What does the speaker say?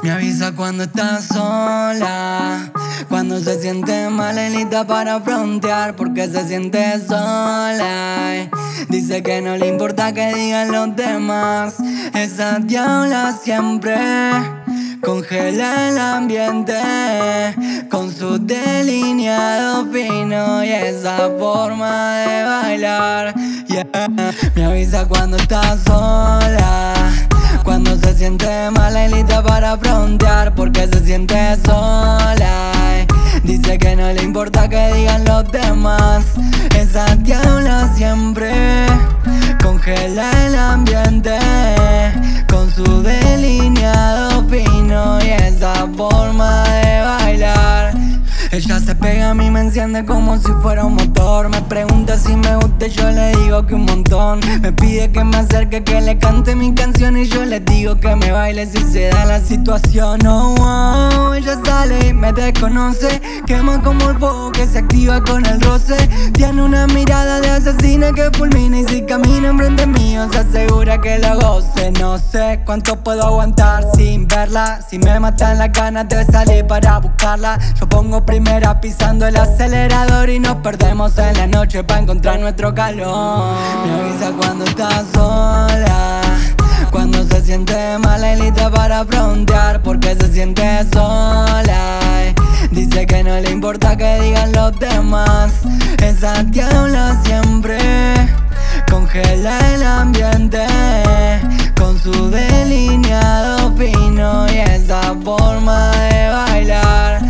Me avisa cuando está sola, cuando se siente mal y lista para frontear, porque se siente sola. Dice que no le importa que digan los demás. Esa diabla siempre congela el ambiente con su delineado fino y esa forma de bailar. Me avisa cuando está sola, cuando se siente mal y lista para frontear, porque se siente sola. Dice que no le importa que digan los demás. Esa diabla siempre congela el ambiente con su delineado fino y esa forma de bailar. Ella se pega a mí, me enciende como si fuera un motor. Me pregunta si me gusta y yo le digo que un montón. Me pide que me acerque, que le cante mi canción y yo le digo que me baile si se da la situación. Oh, wow, ella sale y me desconoce, quema como el fuego que se activa con el roce. Tiene una mirada de asesina que fulmina y si camina enfrente mío se asegura que lo goce. No sé cuánto puedo aguantar sin verla, si me matan las ganas de salir para buscarla. Yo pongo primera pisando el acelerador y nos perdemos en la noche para encontrar nuestro calor. Me avisa cuando está sola, cuando se siente mal y lista para frontear, porque se siente sola. Dice que no le importa que digan los demás. Esa diabla siempre congela el ambiente con su delineado fino y esa forma de bailar.